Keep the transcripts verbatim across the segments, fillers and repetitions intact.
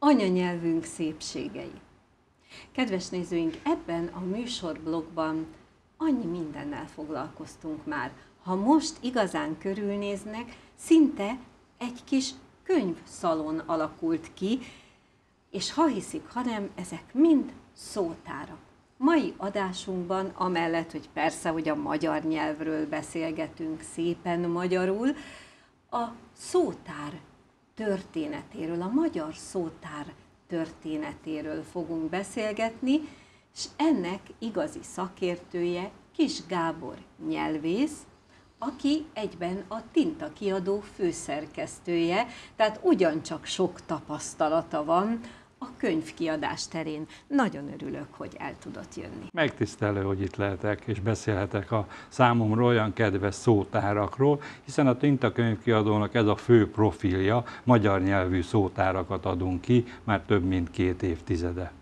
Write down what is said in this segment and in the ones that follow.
anyanyelvünk szépségei. Kedves nézőink, ebben a műsorblogban annyi mindennel foglalkoztunk már. Ha most igazán körülnéznek, szinte egy kis könyvszalon alakult ki, és ha hiszik, ha nem, ezek mind szótárak. Mai adásunkban, amellett, hogy persze, hogy a magyar nyelvről beszélgetünk szépen magyarul, a szótár történetéről, a magyar szótár történetéről fogunk beszélgetni, és ennek igazi szakértője Kiss Gábor nyelvész, aki egyben a Tinta kiadó főszerkesztője, tehát ugyancsak sok tapasztalata van a könyvkiadás terén. Nagyon örülök, hogy el tudott jönni. Megtisztelő, hogy itt lehetek, és beszélhetek a számomra olyan kedves szótárakról, hiszen a Tinta könyvkiadónak ez a fő profilja, magyar nyelvű szótárakat adunk ki, már több mint két évtizede.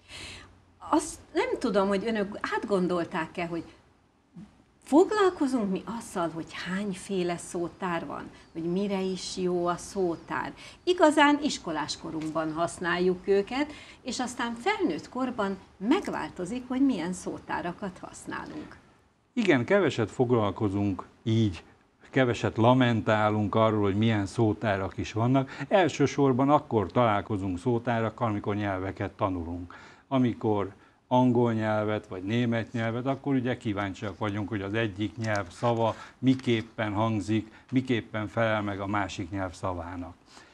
Azt nem tudom, hogy önök átgondolták-e, hogy foglalkozunk mi azzal, hogy hányféle szótár van, hogy mire is jó a szótár. Igazán iskoláskorunkban használjuk őket, és aztán felnőtt korban megváltozik, hogy milyen szótárakat használunk. Igen, keveset foglalkozunk így, keveset lamentálunk arról, hogy milyen szótárak is vannak. Elsősorban akkor találkozunk szótárakkal, amikor nyelveket tanulunk. Amikor angol nyelvet vagy német nyelvet, akkor ugye kíváncsiak vagyunk, hogy az egyik nyelv szava miképpen hangzik, miképpen felel meg a másik nyelv szavának.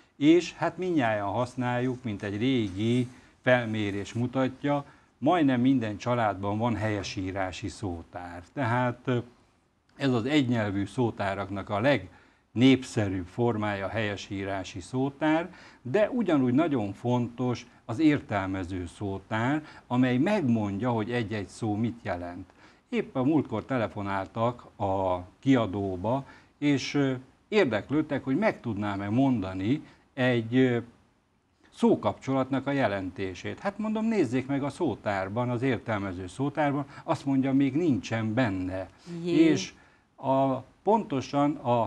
És hát mindnyájan használjuk, mint egy régi felmérés mutatja, majdnem minden családban van helyesírási szótár. Tehát ez az egynyelvű szótáraknak a legnépszerűbb formája a helyesírási szótár, de ugyanúgy nagyon fontos az értelmező szótár, amely megmondja, hogy egy-egy szó mit jelent. Épp a múltkor telefonáltak a kiadóba, és érdeklődtek, hogy meg tudnám-e mondani egy szókapcsolatnak a jelentését. Hát mondom, nézzék meg a szótárban, az értelmező szótárban, azt mondja, még nincsen benne. Jé. És a, pontosan a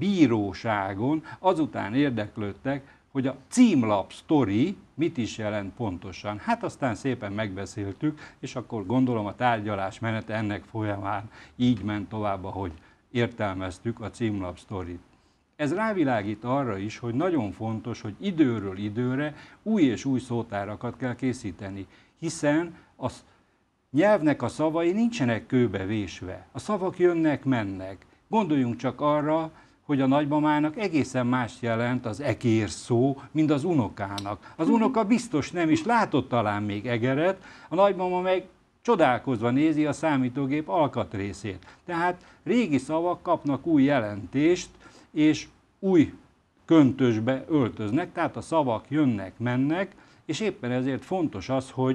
bíróságon azután érdeklődtek, hogy a címlap sztori mit is jelent pontosan. Hát aztán szépen megbeszéltük, és akkor gondolom a tárgyalás menete ennek folyamán így ment tovább, ahogy értelmeztük a címlap sztorit. Ez rávilágít arra is, hogy nagyon fontos, hogy időről időre új és új szótárakat kell készíteni, hiszen a nyelvnek a szavai nincsenek kőbe vésve. A szavak jönnek, mennek. Gondoljunk csak arra, hogy a nagymamának egészen más jelent az egér szó, mint az unokának. Az unoka biztos nem is látott talán még egeret, a nagymama meg csodálkozva nézi a számítógép alkatrészét. Tehát régi szavak kapnak új jelentést, és új köntösbe öltöznek, tehát a szavak jönnek, mennek, és éppen ezért fontos az, hogy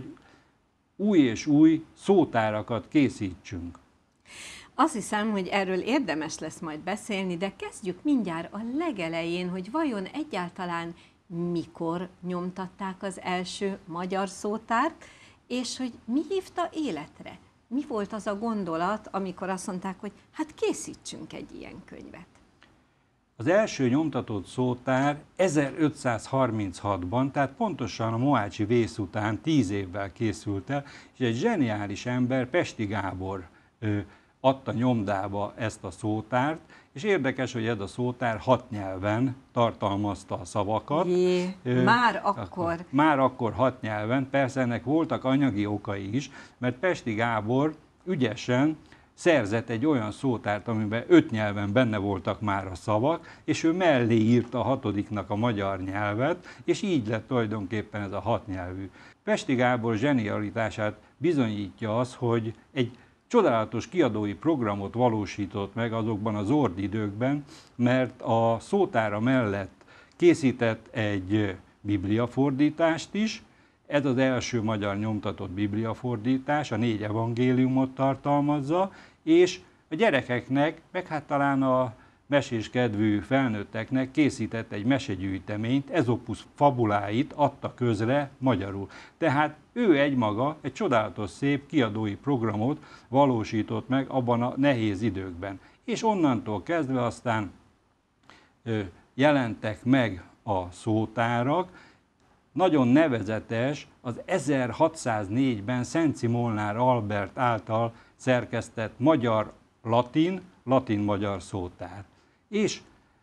új és új szótárakat készítsünk. Azt hiszem, hogy erről érdemes lesz majd beszélni, de kezdjük mindjárt a legelején, hogy vajon egyáltalán mikor nyomtatták az első magyar szótárt, és hogy mi hívta életre? Mi volt az a gondolat, amikor azt mondták, hogy hát készítsünk egy ilyen könyvet? Az első nyomtatott szótár ezerötszázharminchatban, tehát pontosan a Mohácsi vész után tíz évvel készült el, és egy zseniális ember, Pesti Gábor ö, adta nyomdába ezt a szótárt, és érdekes, hogy ez a szótár hat nyelven tartalmazta a szavakat. Jé, ö, már akkor? Már akkor hat nyelven, persze ennek voltak anyagi okai is, mert Pesti Gábor ügyesen szerzett egy olyan szótárt, amiben öt nyelven benne voltak már a szavak, és ő mellé írta a hatodiknak a magyar nyelvet, és így lett tulajdonképpen ez a hat nyelvű. Pesti Gábor zsenialitását bizonyítja az, hogy egy csodálatos kiadói programot valósított meg azokban az Zord időkben, mert a szótára mellett készített egy bibliafordítást is. Ez az első magyar nyomtatott bibliafordítás, a négy evangéliumot tartalmazza, és a gyerekeknek, meg hát talán a meséskedvű felnőtteknek készített egy mesegyűjteményt, Ezopusz fabuláit adta közre magyarul. Tehát ő egymaga egy csodálatos szép kiadói programot valósított meg abban a nehéz időkben. És onnantól kezdve aztán ö, jelentek meg a szótárak. nagyon nevezetes az ezerhatszáznégyben Szenci Molnár Albert által szerkesztett magyar-latin, latin-magyar szótár. És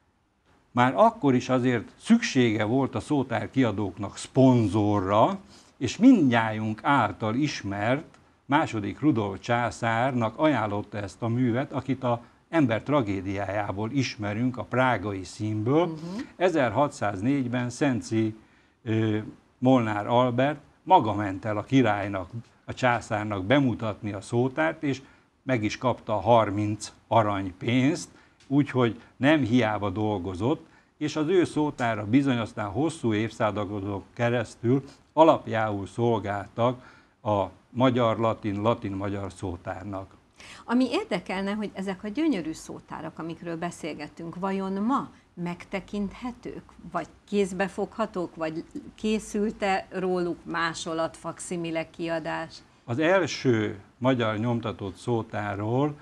már akkor is azért szüksége volt a szótár kiadóknak szponzorra, és mindnyájunk által ismert második Rudolf császárnak ajánlotta ezt a művet, akit a Ember tragédiájából ismerünk, a prágai színből. Uh-huh. ezerhatszáznégyben Szenci uh, Molnár Albert maga ment el a királynak, a császárnak bemutatni a szótárt, és meg is kapta harminc aranypénzt, úgyhogy nem hiába dolgozott, és az ő szótára bizony aztán hosszú évszázadokon keresztül alapjául szolgáltak a magyar-latin, latin-magyar szótárnak. Ami érdekelne, hogy ezek a gyönyörű szótárak, amikről beszélgettünk, vajon ma megtekinthetők, vagy kézbefoghatók, vagy készült-e róluk másolat, fakszimile kiadás? Az első magyar nyomtatott szótárról,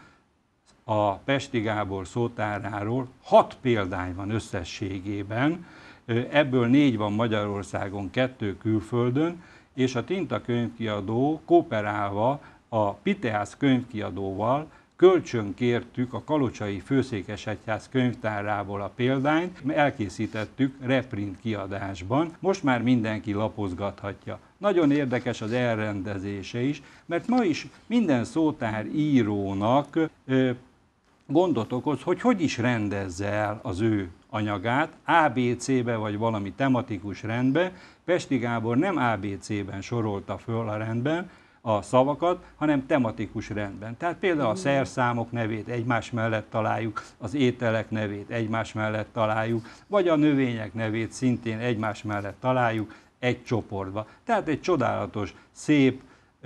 a Pesti Gábor szótáráról hat példány van összességében, ebből négy van Magyarországon, kettő külföldön, és a Tinta könyvkiadó kooperálva a Piteász könyvkiadóval kölcsönkértük a Kalocsai Főszékesegyház könyvtárából a példányt, elkészítettük reprint kiadásban, most már mindenki lapozgathatja. Nagyon érdekes az elrendezése is, mert ma is minden szótár írónak ö, gondot okoz, hogy hogy is rendezze el az ő anyagát, á bé cé-be vagy valami tematikus rendbe. Pesti Gábor nem á bé cé-ben sorolta föl a rendben a szavakat, hanem tematikus rendben. Tehát például a szerszámok nevét egymás mellett találjuk, az ételek nevét egymás mellett találjuk, vagy a növények nevét szintén egymás mellett találjuk egy csoportba. Tehát egy csodálatos, szép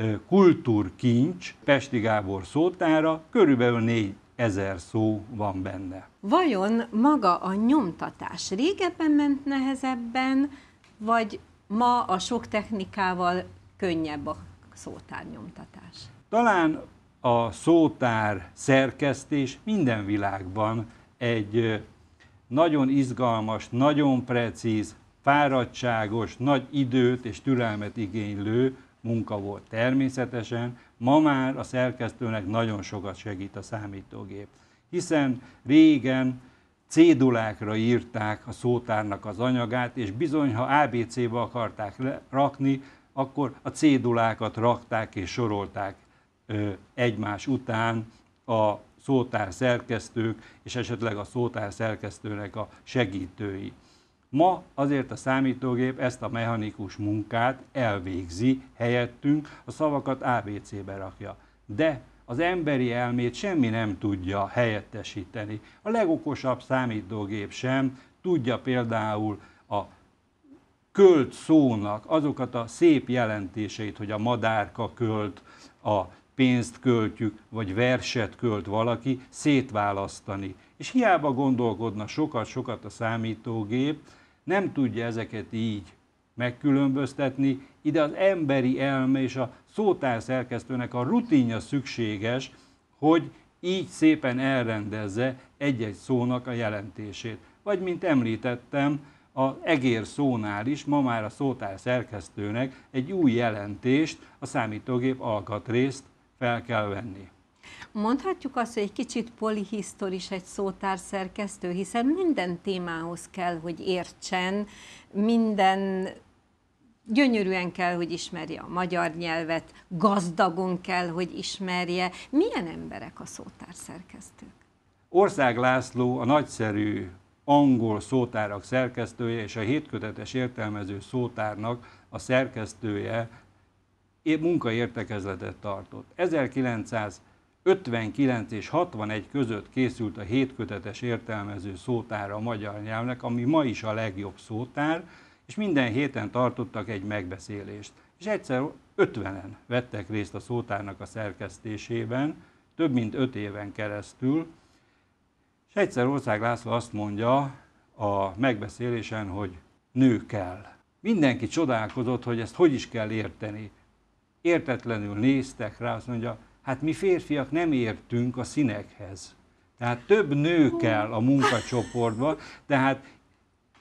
kultúrkincs Pesti Gábor szótára, körülbelül négyezer szó van benne. Vajon maga a nyomtatás régebben ment nehezebben, vagy ma a sok technikával könnyebb a szótárnyomtatás? Talán a szótár szerkesztés minden világban egy nagyon izgalmas, nagyon precíz, fáradtságos, nagy időt és türelmet igénylő munka volt. Természetesen ma már a szerkesztőnek nagyon sokat segít a számítógép, hiszen régen cédulákra írták a szótárnak az anyagát, és bizony, ha á bé cé-be akarták rakni, akkor a cédulákat rakták és sorolták ö, egymás után a szótár szerkesztők, és esetleg a szótár szerkesztőnek a segítői. Ma azért a számítógép ezt a mechanikus munkát elvégzi helyettünk, a szavakat á bé cé-be rakja. De az emberi elmét semmi nem tudja helyettesíteni. A legokosabb számítógép sem tudja például a költ szónak azokat a szép jelentéseit, hogy a madárka költ, a pénzt költjük, vagy verset költ valaki, szétválasztani. És hiába gondolkodna sokat-sokat a számítógép, nem tudja ezeket így megkülönböztetni. Ide az emberi elme és a szótárszerkesztőnek a rutinja szükséges, hogy így szépen elrendezze egy-egy szónak a jelentését. Vagy, mint említettem, az egér szónál is ma már a szótárszerkesztőnek egy új jelentést a számítógép alkatrészt fel kell venni. Mondhatjuk azt, hogy egy kicsit polihisztoris egy szótárszerkesztő, hiszen minden témához kell, hogy értsen, minden gyönyörűen kell, hogy ismerje a magyar nyelvet, gazdagon kell, hogy ismerje. Milyen emberek a szótárszerkesztők? Ország László a nagyszerű angol szótárak szerkesztője és a hétkötetes értelmező szótárnak a szerkesztője munkaértekezletet tartott. ezerkilencszázötvenkilenc és hatvanegy között készült a hétkötetes értelmező szótára a magyar nyelvnek, ami ma is a legjobb szótár, és minden héten tartottak egy megbeszélést. És egyszer ötvenen vettek részt a szótárnak a szerkesztésében, több mint öt éven keresztül, és egyszer Ország László azt mondja a megbeszélésen, hogy nő kell. Mindenki csodálkozott, hogy ezt hogy is kell érteni. Értetlenül néztek rá, azt mondja, hát mi férfiak nem értünk a színekhez. Tehát több nő kell a munkacsoportba, tehát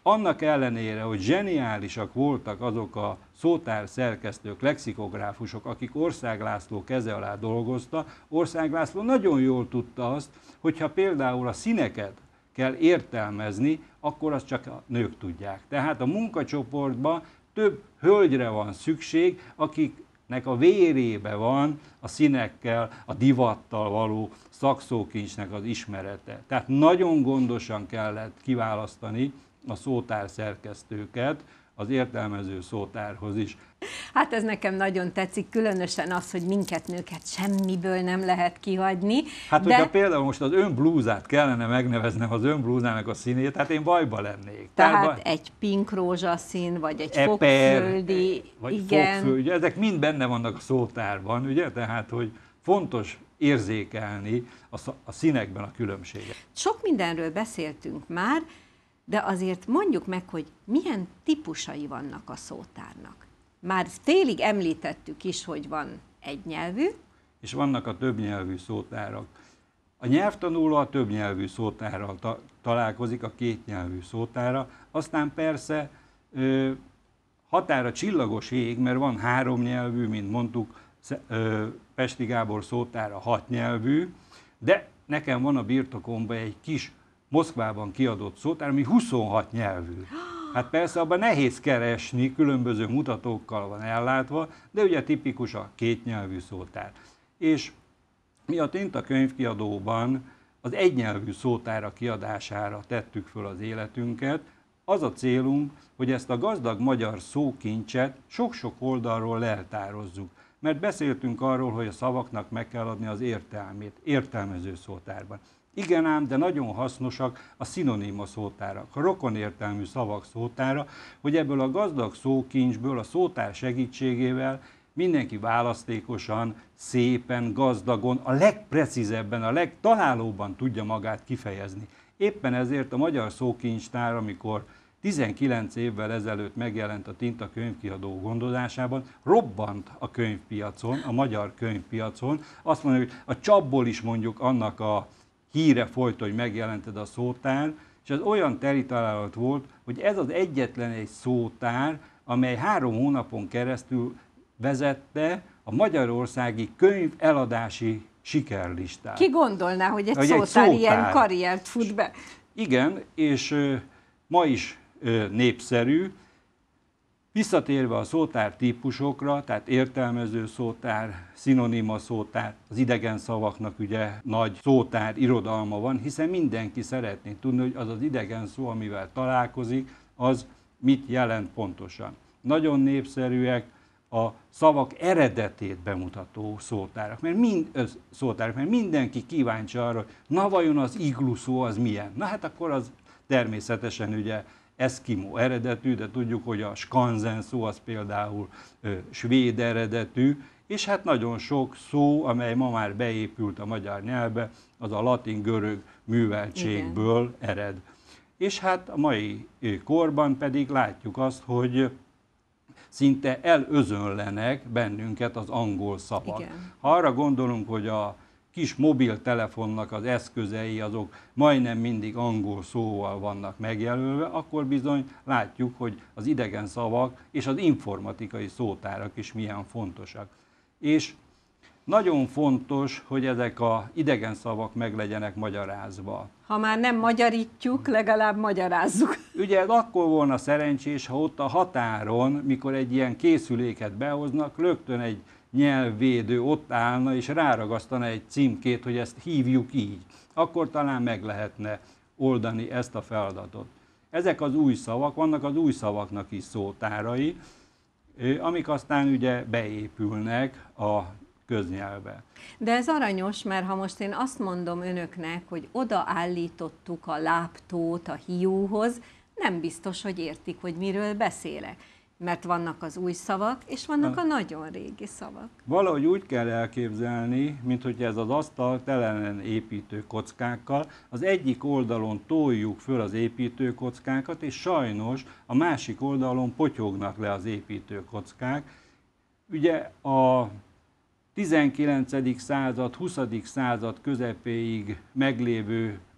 annak ellenére, hogy zseniálisak voltak azok a szótár szerkesztők, lexikográfusok, akik Ország László keze alá dolgozta, Ország László nagyon jól tudta azt, hogyha például a színeket kell értelmezni, akkor azt csak a nők tudják. Tehát a munkacsoportban több hölgyre van szükség, akiknek a vérébe van a színekkel, a divattal való szakszókincsnek az ismerete. Tehát nagyon gondosan kellett kiválasztani a szótár szerkesztőket az értelmező szótárhoz is. Hát ez nekem nagyon tetszik, különösen az, hogy minket nőket semmiből nem lehet kihagyni. Hát de... hogyha például most az ön blúzát kellene megneveznem az ön blúzának a színét, hát én bajba lennék. Tehát baj... egy pink rózsaszín, vagy egy eper, fogföldi, vagy igen. fogföldi, ezek mind benne vannak a szótárban, ugye? Tehát, hogy fontos érzékelni a, a színekben a különbséget. Sok mindenről beszéltünk már, de azért mondjuk meg, hogy milyen típusai vannak a szótárnak. Már félig említettük is, hogy van egynyelvű. És vannak a többnyelvű szótárak. A nyelvtanuló a többnyelvű szótárral ta- találkozik, a kétnyelvű szótára. Aztán persze ö, határa csillagos ég, mert van háromnyelvű, mint mondtuk, ö, Pesti Gábor szótára hatnyelvű, de nekem van a birtokomban egy kis Moszkvában kiadott szótár, ami huszonhat nyelvű. Hát persze abban nehéz keresni, különböző mutatókkal van ellátva, de ugye tipikus a kétnyelvű szótár. És mi a Tinta könyvkiadóban az egynyelvű szótára kiadására tettük föl az életünket. Az a célunk, hogy ezt a gazdag magyar szókincset sok-sok oldalról leltározzuk. Mert beszéltünk arról, hogy a szavaknak meg kell adni az értelmét, értelmező szótárban. Igen ám, de nagyon hasznosak a szinoníma szótárak, a rokonértelmű szavak szótára, hogy ebből a gazdag szókincsből, a szótár segítségével mindenki választékosan, szépen, gazdagon, a legprecízebben, a legtalálóbban tudja magát kifejezni. Éppen ezért a Magyar Szókincstár, amikor tizenkilenc évvel ezelőtt megjelent a Tinta könyvkiadó gondozásában, robbant a könyvpiacon, a magyar könyvpiacon. Azt mondja, hogy a csapból is mondjuk annak a híre folyt, hogy megjelented a szótár, és ez olyan teri találat volt, hogy ez az egyetlen egy szótár, amely három hónapon keresztül vezette a magyarországi könyv eladási sikerlistát. Ki gondolná, hogy egy, hogy szótár, egy szótár ilyen karriert fut be? Igen, és ö, ma is ö, népszerű. Visszatérve a szótár típusokra, tehát értelmező szótár, szinonima szótár, az idegen szavaknak ugye nagy szótár irodalma van, hiszen mindenki szeretné tudni, hogy az az idegen szó, amivel találkozik, az mit jelent pontosan. Nagyon népszerűek a szavak eredetét bemutató szótárak, mert, mind, szótárak, mert mindenki kíváncsi arra, hogy na vajon az iglu szó az milyen? Na hát akkor az természetesen ugye eszkimó eredetű, de tudjuk, hogy a skanzen szó az például ö, svéd eredetű, és hát nagyon sok szó, amely ma már beépült a magyar nyelvbe, az a latin-görög műveltségből Igen. ered. És hát a mai korban pedig látjuk azt, hogy szinte elözönlenek bennünket az angol szavak. Igen. Ha arra gondolunk, hogy a kis mobiltelefonnak az eszközei azok majdnem mindig angol szóval vannak megjelölve, akkor bizony látjuk, hogy az idegen szavak és az informatikai szótárak is milyen fontosak. És nagyon fontos, hogy ezek az idegen szavak meg legyenek magyarázva. Ha már nem magyarítjuk, legalább magyarázzuk. Ugye ez akkor volna szerencsés, ha ott a határon, mikor egy ilyen készüléket behoznak, rögtön egy nyelvvédő ott állna és ráragasztana egy címkét, hogy ezt hívjuk így. Akkor talán meg lehetne oldani ezt a feladatot. Ezek az új szavak, vannak az új szavaknak is szótárai, amik aztán ugye beépülnek a köznyelvbe. De ez aranyos, mert ha most én azt mondom önöknek, hogy odaállítottuk a láptót a hiúhoz, nem biztos, hogy értik, hogy miről beszélek. Mert vannak az új szavak, és vannak a nagyon régi szavak. Valahogy úgy kell elképzelni, mint hogy ez az asztal tele lenne építő kockákkal. Az egyik oldalon toljuk föl az építő kockákat, és sajnos a másik oldalon potyognak le az építő kockák. Ugye a tizenkilencedik század, huszadik század közepéig meglévő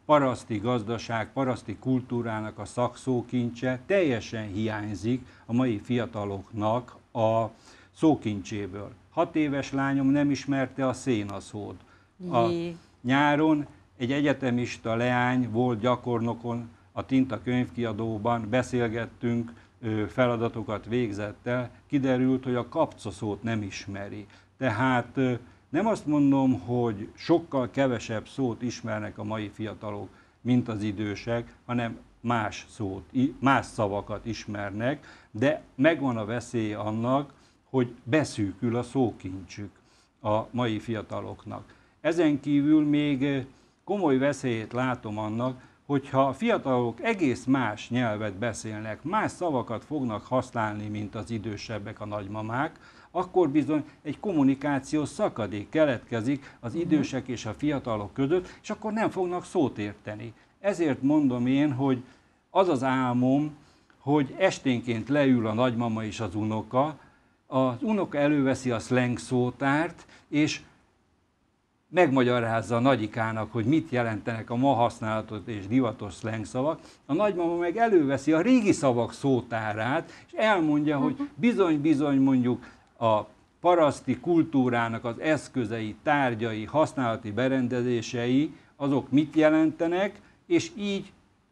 paraszti gazdaság, paraszti kultúrának a szakszókincse teljesen hiányzik a mai fiataloknak a szókincséből. Hat éves lányom nem ismerte a szénaszót. A nyáron egy egyetemista leány volt gyakornokon a Tinta könyvkiadóban, beszélgettünk, feladatokat végzett el, kiderült, hogy a kapcaszót nem ismeri. Tehát nem azt mondom, hogy sokkal kevesebb szót ismernek a mai fiatalok, mint az idősek, hanem más szót, más szavakat ismernek, de megvan a veszély annak, hogy beszűkül a szókincsük a mai fiataloknak. Ezen kívül még komoly veszélyét látom annak, hogyha a fiatalok egész más nyelvet beszélnek, más szavakat fognak használni, mint az idősebbek, a nagymamák, akkor bizony egy kommunikációs szakadék keletkezik az idősek és a fiatalok között, és akkor nem fognak szót érteni. Ezért mondom én, hogy az az álmom, hogy esténként leül a nagymama és az unoka, az unoka előveszi a slang szótárt, és megmagyarázza a nagyikának, hogy mit jelentenek a ma használatos és divatos slang szavak. A nagymama meg előveszi a régi szavak szótárát, és elmondja, hogy bizony-bizony mondjuk a paraszti kultúrának az eszközei, tárgyai, használati berendezései, azok mit jelentenek, és így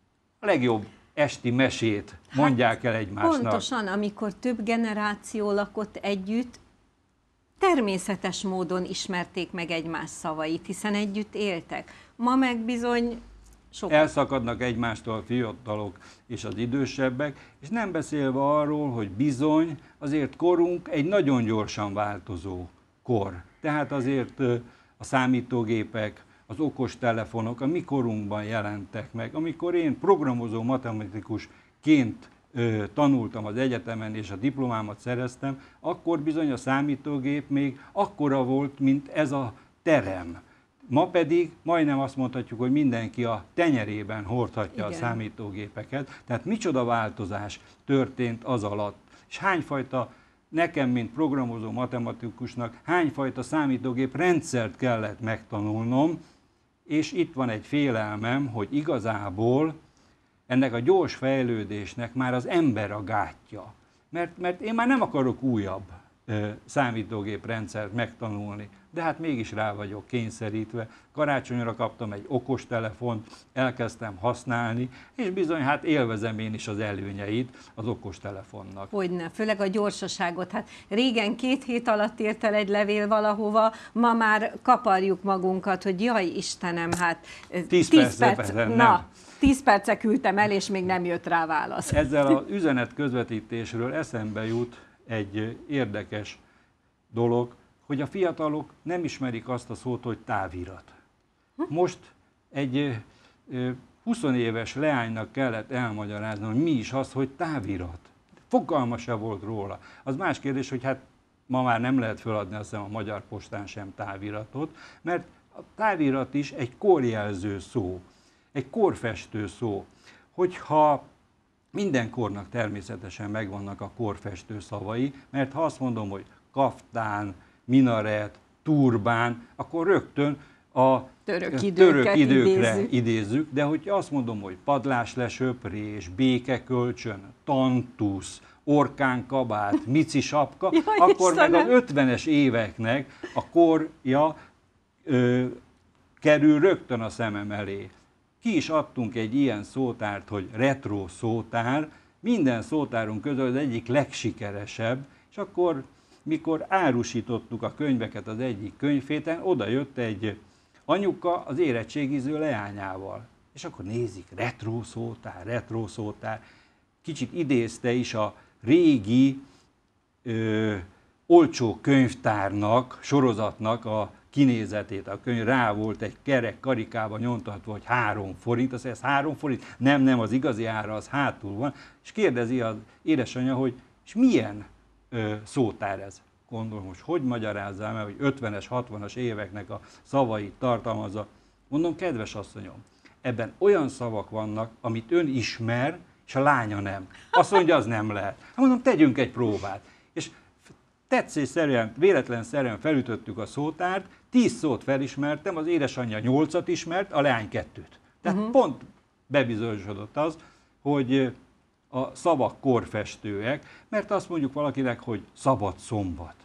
a legjobb esti mesét mondják el egymásnak. Pontosan, amikor több generáció lakott együtt, természetes módon ismerték meg egymás szavait, hiszen együtt éltek. Ma meg bizony sokat. Elszakadnak egymástól a fiatalok és az idősebbek, és nem beszélve arról, hogy bizony azért korunk egy nagyon gyorsan változó kor. Tehát azért a számítógépek, az okostelefonok a mi korunkban jelentek meg. Amikor én programozó matematikusként tanultam az egyetemen és a diplomámat szereztem, akkor bizony a számítógép még akkora volt, mint ez a terem. Ma pedig majdnem azt mondhatjuk, hogy mindenki a tenyerében hordhatja. Igen. A számítógépeket. Tehát micsoda változás történt az alatt. És hányfajta, nekem, mint programozó matematikusnak, hányfajta számítógép rendszert kellett megtanulnom, és itt van egy félelmem, hogy igazából ennek a gyors fejlődésnek már az ember a gátja. Mert, mert én már nem akarok újabb ö, számítógép rendszert megtanulni, de hát mégis rá vagyok kényszerítve. Karácsonyra kaptam egy okostelefont, elkezdtem használni, és bizony hát élvezem én is az előnyeit az okostelefonnak. Hogyne, főleg a gyorsaságot. Hát régen két hét alatt ért el egy levél valahova, ma már kaparjuk magunkat, hogy jaj Istenem, hát tíz, tíz perc, perc na, tíz perce küldtem el, és még nem jött rá válasz. Ezzel az üzenet közvetítésről eszembe jut egy érdekes dolog, hogy a fiatalok nem ismerik azt a szót, hogy távirat. Most egy húsz éves leánynak kellett elmagyarázni, hogy mi is az, hogy távirat. Fogalma se volt róla. Az más kérdés, hogy hát ma már nem lehet feladni, azt hiszem, a Magyar Postán sem táviratot, mert a távirat is egy korjelző szó, egy korfestő szó. Hogyha minden kornak természetesen megvannak a korfestő szavai, mert ha azt mondom, hogy kaftán, minaret, turbán, akkor rögtön a török, időket török időkre idézzük. idézzük, de hogyha azt mondom, hogy padláslesöprés, békekölcsön, tantusz, orkánkabát, mici sapka, Jaj, akkor Istenem. meg az ötvenes éveknek a korja ö, kerül rögtön a szemem elé. Ki is adtunk egy ilyen szótárt, hogy retro szótár, minden szótárunk közül az egyik legsikeresebb, és akkor mikor árusítottuk a könyveket az egyik könyvféten, oda jött egy anyuka az érettségiző leányával. És akkor nézik, retro szótár, retro szótár. Kicsit idézte is a régi ö, olcsó könyvtárnak, sorozatnak a kinézetét. A könyv rá volt egy kerek karikába nyomtatva, hogy három forint, azt ez három forint? Nem, nem, az igazi ára az hátul van. És kérdezi az édesanyja, hogy és milyen ö, szótár ez? Gondolom, hogy hogy magyarázzám el, hogy ötvenes, hatvanas éveknek a szavait tartalmazza. Mondom, kedves asszonyom, ebben olyan szavak vannak, amit ön ismer, és a lánya nem. Azt mondja, az nem lehet. Hát mondom, tegyünk egy próbát. És tetszésszerűen, véletlenszerűen felütöttük a szótárt, tíz szót felismertem, az édesanyja nyolcat ismert, a leány kettőt. Tehát uh-huh. pont bebizonyosodott az, hogy a szavak korfestőek, mert azt mondjuk valakinek, hogy szabad szombat.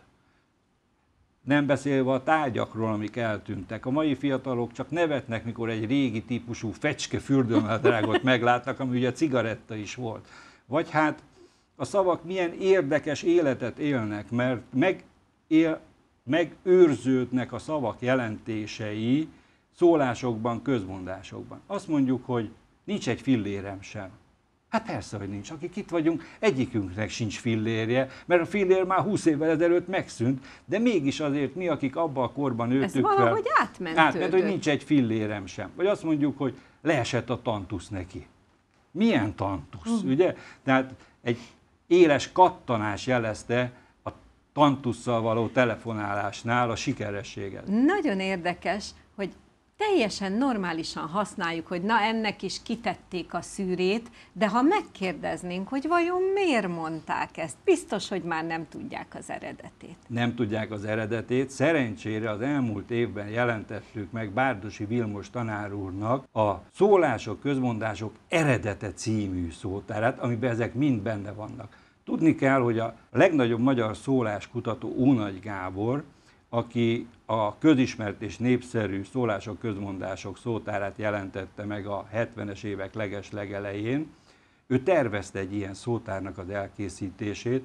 Nem beszélve a tárgyakról, amik eltűntek. A mai fiatalok csak nevetnek, mikor egy régi típusú fecske fürdőnadrágot meglátnak, ami ugye cigaretta is volt. Vagy hát a szavak milyen érdekes életet élnek, mert megél, megőrződnek a szavak jelentései szólásokban, közmondásokban. Azt mondjuk, hogy nincs egy fillérem sem. Hát persze, hogy nincs. Akik itt vagyunk, egyikünknek sincs fillérje, mert a fillér már húsz évvel ezelőtt megszűnt, de mégis azért mi, akik abban a korban nőttük fel, valahogy átmentődött. átment, hogy nincs egy fillérem sem. Vagy azt mondjuk, hogy leesett a tantusz neki. Milyen tantusz, uh. ugye? Tehát egy éles kattanás jelezte a tantusszal való telefonálásnál a sikerességet. Nagyon érdekes, hogy teljesen normálisan használjuk, hogy na ennek is kitették a szűrét, de ha megkérdeznénk, hogy vajon miért mondták ezt, biztos, hogy már nem tudják az eredetét. Nem tudják az eredetét. Szerencsére az elmúlt évben jelentettük meg Bárdossy Vilmos tanár úrnak a Szólások, közmondások eredete című szótárát, amiben ezek mind benne vannak. Tudni kell, hogy a legnagyobb magyar szóláskutató Ónagy Gábor, aki a közismert és népszerű Szólások, közmondások szótárát jelentette meg a hetvenes évek leges-legelején, ő tervezte egy ilyen szótárnak az elkészítését,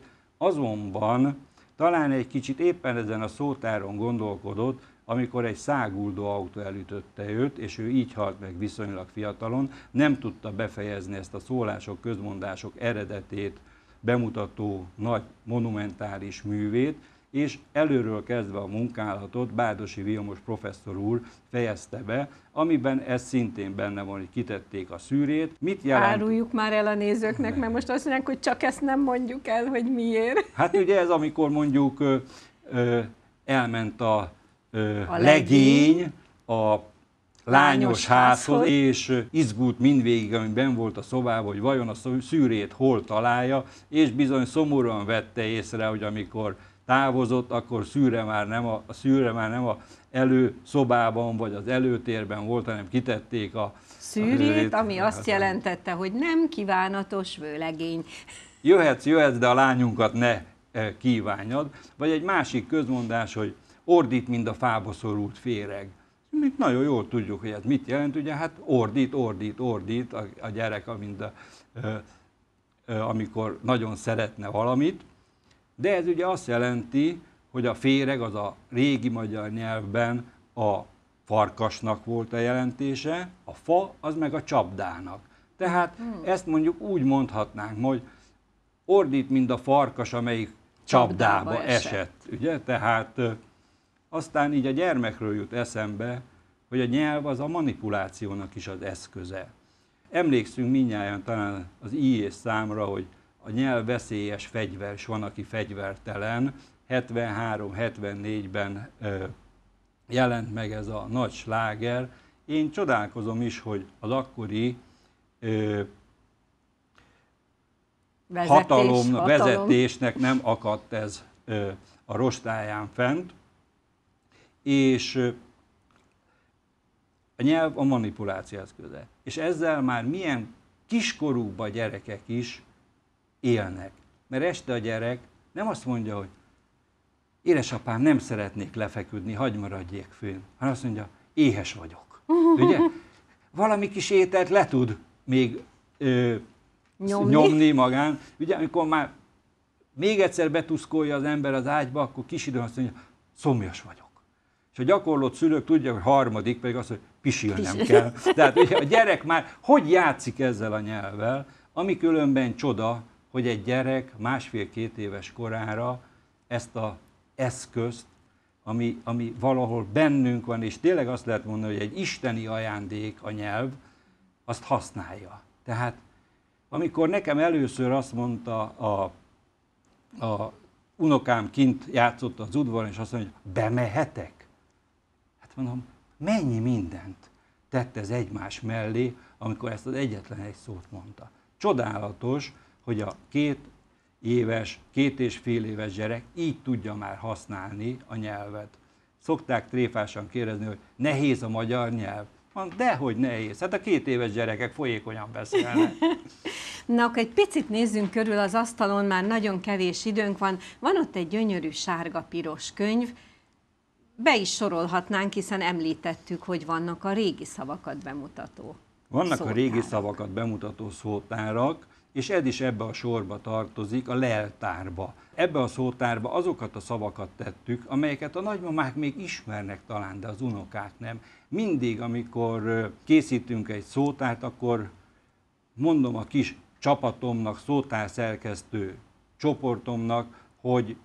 azonban talán egy kicsit éppen ezen a szótáron gondolkodott, amikor egy száguldó autó elütötte őt, és ő így halt meg viszonylag fiatalon, nem tudta befejezni ezt a Szólások, közmondások eredetét bemutató nagy monumentális művét, és előről kezdve a munkálatot Bárdossy Vilmos professzor úr fejezte be, amiben ez szintén benne van, hogy kitették a szűrét. Mit jelent? Áruljuk már el a nézőknek, mert most azt mondják, hogy csak ezt nem mondjuk el, hogy miért. Hát ugye ez, amikor mondjuk ö, ö, elment a, ö, a legény, legény a lányos házhoz, és izgult mindvégig, ami benn volt a szobában, hogy vajon a szűrét hol találja, és bizony szomorúan vette észre, hogy amikor távozott, akkor szűre már nem a, a szűre már nem a előszobában vagy az előtérben volt, hanem kitették a szűrét, a ami azt jelentette, hogy nem kívánatos vőlegény. Jöhetsz, jöhetsz, de a lányunkat ne kívánjad. Vagy egy másik közmondás, hogy ordít, mind a fába szorult féreg. Mit nagyon jól tudjuk, hogy ez mit jelent, ugye hát ordít, ordít, ordít a, a gyerek, amint a, ö, ö, amikor nagyon szeretne valamit. De ez ugye azt jelenti, hogy a féreg az a régi magyar nyelvben a farkasnak volt a jelentése, a fa az meg a csapdának. Tehát hmm. ezt mondjuk úgy mondhatnánk, hogy ordít, mint a farkas, amelyik csapdába, csapdába esett. esett. Ugye? Tehát aztán így a gyermekről jut eszembe, hogy a nyelv az a manipulációnak is az eszköze. Emlékszünk mindnyájan talán az i és számra, hogy a nyelv veszélyes fegyver, és van, aki fegyvertelen. hetvenhárom hetvennégyben jelent meg ez a nagy sláger. Én csodálkozom is, hogy az akkori ö, Vezetés, hatalom, hatalom. vezetésnek nem akadt ez ö, a rostáján fent, és ö, a nyelv a manipuláció eszköze. És ezzel már milyen kiskorúkban gyerekek is élnek. Mert este a gyerek nem azt mondja, hogy édesapám, nem szeretnék lefeküdni, hagyj maradjék fönn, hanem azt mondja, éhes vagyok. Ugye? Valami kis ételt le tud még ö, nyomni. nyomni magán. Ugye, amikor már még egyszer betuszkolja az ember az ágyba, akkor kis időn azt mondja, szomjas vagyok. És a gyakorlott szülők tudják, hogy harmadik pedig azt, hogy pisilnem kell. Tehát ugye, a gyerek már hogy játszik ezzel a nyelvvel, ami különben csoda, hogy egy gyerek másfél-két éves korára ezt az eszközt, ami, ami valahol bennünk van, és tényleg azt lehet mondani, hogy egy isteni ajándék a nyelv, azt használja. Tehát amikor nekem először azt mondta a, a unokám kint játszott az udvaron, és azt mondja, hogy bemehetek? Hát mondom, mennyi mindent tett ez egymás mellé, amikor ezt az egyetlen egy szót mondta. Csodálatos, hogy a két éves, két és fél éves gyerek így tudja már használni a nyelvet. Szokták tréfásan kérdezni, hogy nehéz a magyar nyelv. Mondom, dehogy nehéz, hát a két éves gyerekek folyékonyan beszélnek. Na, akkor egy picit nézzünk körül az asztalon, már nagyon kevés időnk van. Van ott egy gyönyörű sárga-piros könyv, be is sorolhatnánk, hiszen említettük, hogy vannak a régi szavakat bemutató Vannak szótárak. a régi szavakat bemutató szótárak, és ez is ebbe a sorba tartozik, a leltárba. Ebbe a szótárba azokat a szavakat tettük, amelyeket a nagymamák még ismernek talán, de az unokák nem. Mindig, amikor készítünk egy szótárt, akkor mondom a kis csapatomnak, szótárszerkesztő csoportomnak, hogy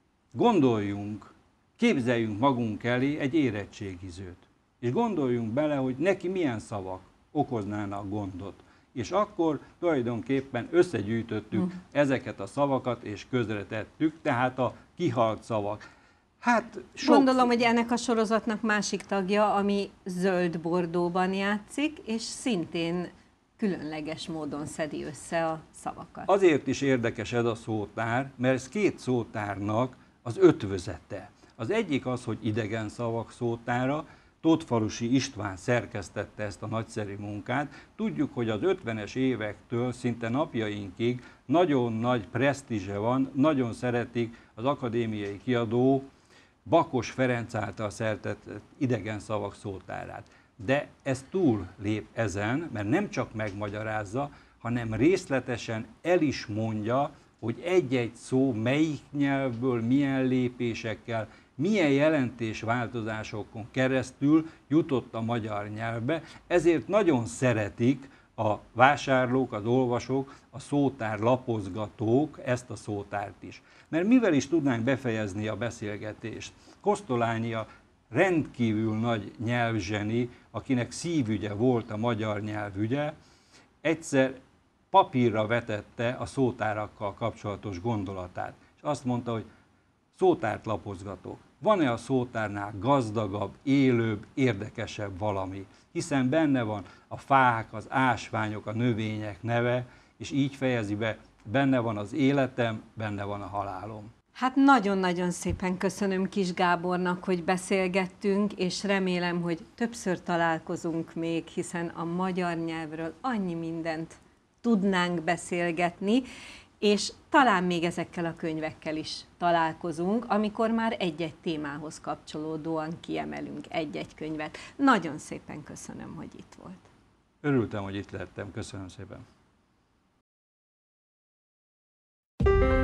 gondoljunk, képzeljünk magunk elé egy érettségizőt, és gondoljunk bele, hogy neki milyen szavak okoznának gondot. És akkor tulajdonképpen összegyűjtöttük uh. ezeket a szavakat, és közretettük, tehát a kihalt szavak. Hát sok... Gondolom, hogy ennek a sorozatnak másik tagja, ami zöld-bordóban játszik, és szintén különleges módon szedi össze a szavakat. Azért is érdekes ez a szótár, mert ez két szótárnak az ötvözete. Az egyik az, hogy idegen szavak szótára, Tótfalusi István szerkesztette ezt a nagyszerű munkát. Tudjuk, hogy az ötvenes évektől szinte napjainkig nagyon nagy presztízse van, nagyon szeretik az akadémiai kiadó Bakos Ferenc által szerkesztett idegen szavak szótárát. De ez túl lép ezen, mert nem csak megmagyarázza, hanem részletesen el is mondja, hogy egy-egy szó melyik nyelvből, milyen lépésekkel, milyen jelentésváltozásokon keresztül jutott a magyar nyelvbe, ezért nagyon szeretik a vásárlók, az olvasók, a szótár lapozgatók ezt a szótárt is. Mert mivel is tudnánk befejezni a beszélgetést? Kosztolányi a rendkívül nagy nyelvzseni, akinek szívügye volt a magyar nyelvügye, egyszer papírra vetette a szótárakkal kapcsolatos gondolatát, és azt mondta, hogy szótárt lapozgatok. Van-e a szótárnál gazdagabb, élőbb, érdekesebb valami? Hiszen benne van a fák, az ásványok, a növények neve, és így fejezi be, benne van az életem, benne van a halálom. Hát nagyon-nagyon szépen köszönöm Kiss Gábornak, hogy beszélgettünk, és remélem, hogy többször találkozunk még, hiszen a magyar nyelvről annyi mindent tudnánk beszélgetni, és talán még ezekkel a könyvekkel is találkozunk, amikor már egy-egy témához kapcsolódóan kiemelünk egy-egy könyvet. Nagyon szépen köszönöm, hogy itt volt. Örültem, hogy itt lettem. Köszönöm szépen.